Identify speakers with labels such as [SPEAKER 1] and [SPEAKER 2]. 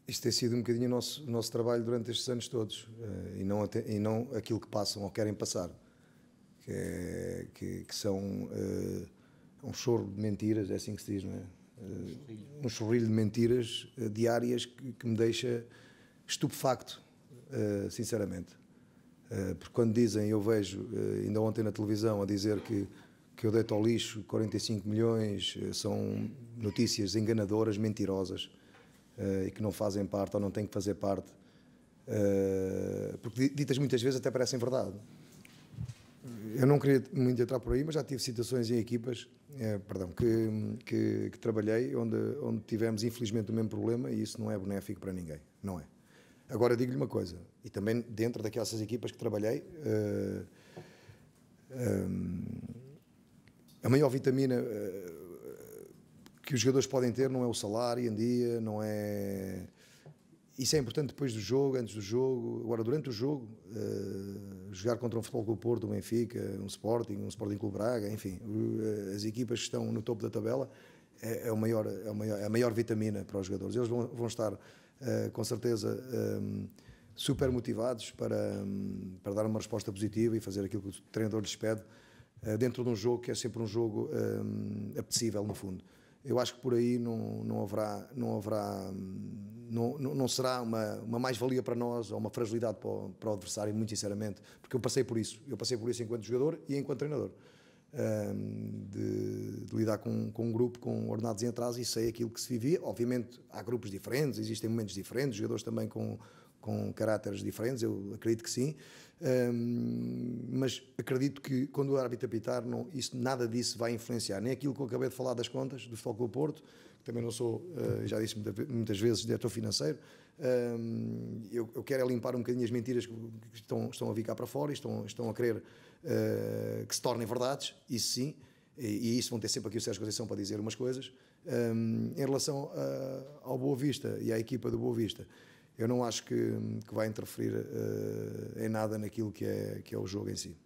[SPEAKER 1] Isto tem sido um bocadinho o nosso trabalho durante estes anos todos, e não aquilo que passam ou querem passar, que são um chorro de mentiras, é assim que se diz, não é? Um chorrilho de mentiras diárias que me deixa estupefacto, sinceramente. Porque quando dizem, eu vejo, ainda ontem na televisão, a dizer que eu deito ao lixo 45 milhões, são notícias enganadoras, mentirosas, e que não fazem parte ou não têm que fazer parte, porque ditas muitas vezes até parecem verdade. Eu não queria muito entrar por aí, mas já tive situações em equipas, que trabalhei, onde tivemos infelizmente o mesmo problema, e isso não é benéfico para ninguém, não é. Agora digo-lhe uma coisa, e também dentro daquelas equipas que trabalhei, a maior vitamina que os jogadores podem ter não é o salário em dia, não é... Isso é importante depois do jogo, antes do jogo. Agora, durante o jogo, jogar contra um Futebol Clube Porto, um Benfica, um Sporting Clube Braga, enfim, as equipas que estão no topo da tabela é a maior vitamina para os jogadores. Eles vão estar, com certeza, super motivados para dar uma resposta positiva e fazer aquilo que o treinador lhes pede, dentro de um jogo que é sempre um jogo apetecível, no fundo. Eu acho que por aí não será uma mais-valia para nós ou uma fragilidade para o adversário, muito sinceramente, porque eu passei por isso enquanto jogador e enquanto treinador, de lidar com um grupo com ordenados em atraso, e sei aquilo que se vivia. Obviamente há grupos diferentes, existem momentos diferentes, jogadores também com caráteres diferentes, eu acredito que sim, mas acredito que quando o árbitro apitar, nada disso vai influenciar, nem aquilo que eu acabei de falar das contas do Futebol Clube Porto, que também não sou, já disse muitas vezes, diretor financeiro. Eu quero é limpar um bocadinho as mentiras que estão a vir cá para fora e estão a querer que se tornem verdades, isso sim, e isso vão ter sempre aqui o Sérgio Conceição para dizer umas coisas. Em relação ao Boa Vista e à equipa do Boa Vista, eu não acho que vai interferir em nada naquilo que é o jogo em si.